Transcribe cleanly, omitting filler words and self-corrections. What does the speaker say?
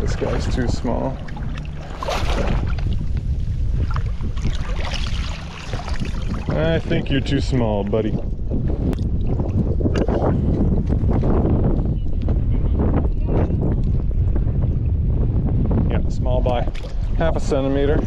This guy's too small. I think you're too small, buddy. Yeah, small by 1/2 centimeter.